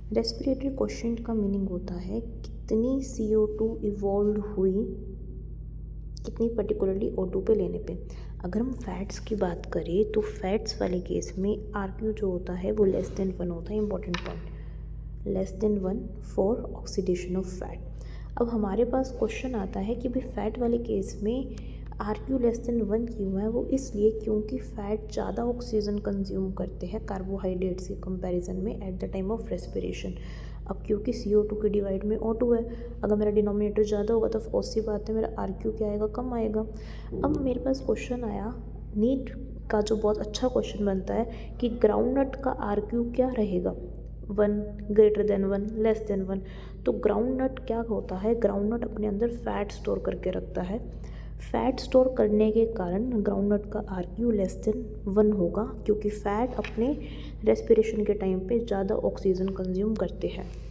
Respiratory quotient का meaning होता है कितनी CO2 इवॉल्व हुई कितनी पर्टिकुलरली O2 पे लेने पे। अगर हम फैट्स की बात करें तो फैट्स वाले केस में RQ जो होता है वो लेस देन 1 होता है। Important point, less than 1 for oxidation of fat. अब हमारे पास क्वेश्चन आता है कि भाई फैट वाले केस में RQ लेस देन 1 क्यों है। वो इसलिए क्योंकि फ़ैट ज़्यादा ऑक्सीजन कंज्यूम करते हैं कार्बोहाइड्रेट्स के कंपैरिजन में at the time of respiration. अब क्योंकि CO2 के डिवाइड में O2 है, अगर मेरा डिनोमिनेटर ज़्यादा होगा तो ऑफ सी बात है मेरा RQ क्या आएगा, कम आएगा। अब मेरे पास क्वेश्चन आया नीट का जो बहुत अच्छा क्वेश्चन बनता है कि ग्राउंड नट का RQ क्या रहेगा, 1 ग्रेटर देन 1 लेस देन 1। तो ग्राउंड नट क्या होता है, ग्राउंड नट अपने अंदर फैट स्टोर करके रखता है। फैट स्टोर करने के कारण ग्राउंड नट का RQ लेस देन 1 होगा क्योंकि फ़ैट अपने रेस्पिरेशन के टाइम पे ज़्यादा ऑक्सीजन कंज्यूम करते हैं।